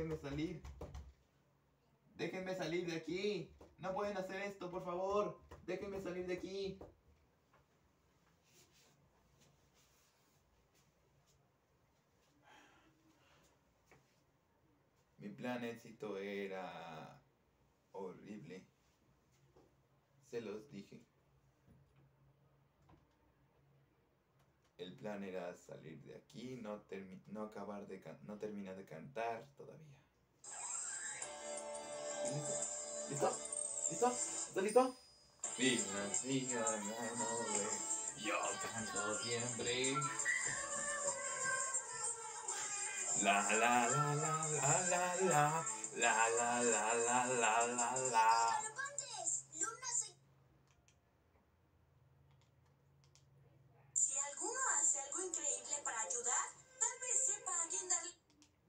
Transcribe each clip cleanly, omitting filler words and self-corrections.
déjenme salir. Déjenme salir de aquí. No pueden hacer esto, por favor. Déjenme salir de aquí. Mi plan éxito era horrible. Se los dije. El plan era salir de aquí, no terminar de cantar todavía. ¿Listo? ¿Listo? ¿Estás listo? Yo canto siempre. La la la la la la la la la la la la la la. Si alguno hace algo increíble para ayudar, tal vez sepa a quién darle.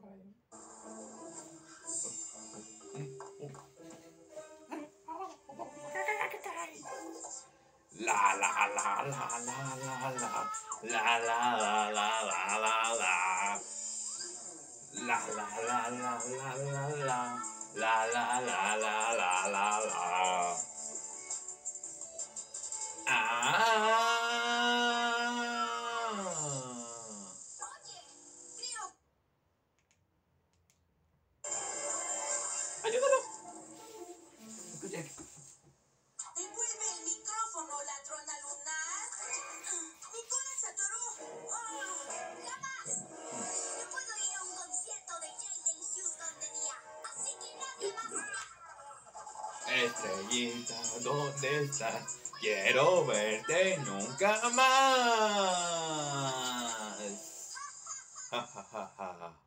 La la la la la la la la la la la la la la. La la la la la la la la la la la la la la. Oye, creo. ¡Ayúdalo! Escucha. Devuelve el micrófono, ladrona lunar. Mi cola se atoró. ¡Jamás! No puedo ir a un concierto de Jaden Houston de día, así que nadie más hará. Estrellita, ¿dónde estás? Quiero verte nunca más. Ja, ja, ja, ja.